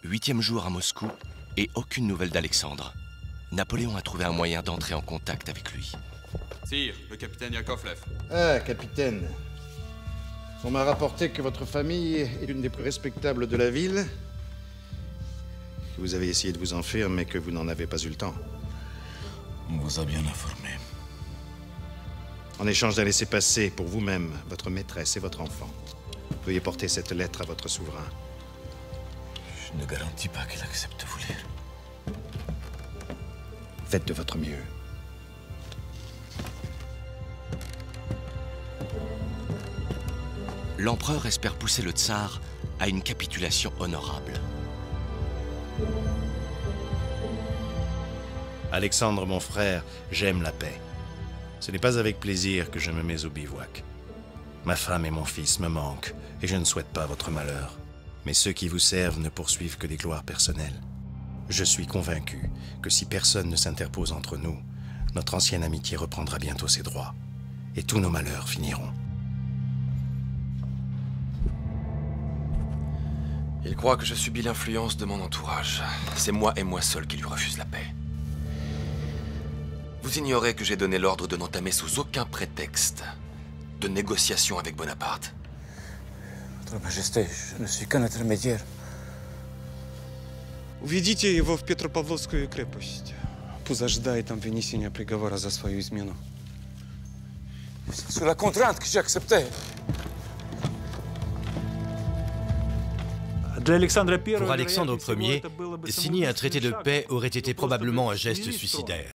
8e jour à Moscou et aucune nouvelle d'Alexandre. Napoléon a trouvé un moyen d'entrer en contact avec lui. Sire, le capitaine Yakovlev. Ah, capitaine. On m'a rapporté que votre famille est une des plus respectables de la ville. Que vous avez essayé de vous enfuir, mais que vous n'en avez pas eu le temps. On vous a bien informé. En échange d'un laissez-passer pour vous-même, votre maîtresse et votre enfant, veuillez porter cette lettre à votre souverain. Je ne garantis pas qu'il accepte de vous lire. Faites de votre mieux. L'empereur espère pousser le tsar à une capitulation honorable. Alexandre, mon frère, j'aime la paix. Ce n'est pas avec plaisir que je me mets au bivouac. Ma femme et mon fils me manquent, et je ne souhaite pas votre malheur. Mais ceux qui vous servent ne poursuivent que des gloires personnelles. Je suis convaincu que si personne ne s'interpose entre nous, notre ancienne amitié reprendra bientôt ses droits, et tous nos malheurs finiront. Il croit que je subis l'influence de mon entourage. C'est moi et moi seul qui lui refuse la paix. Vous ignorez que j'ai donné l'ordre de n'entamer sous aucun prétexte de négociation avec Bonaparte. Votre Majesté, je ne suis qu'un intermédiaire. Уведите его в Петропавловскую крепость. Пусть ожидает там вынесения приговора за свою измену. C'est sous la contrainte que j'ai accepté. Pour Alexandre Ier, signer un traité de paix aurait été probablement un geste suicidaire.